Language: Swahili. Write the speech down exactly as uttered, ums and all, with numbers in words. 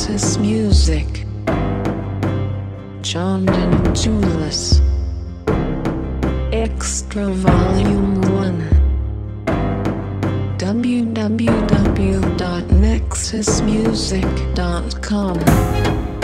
Nexus Music. John and Julius. Extra Volume one. w w w dot nexus music dot com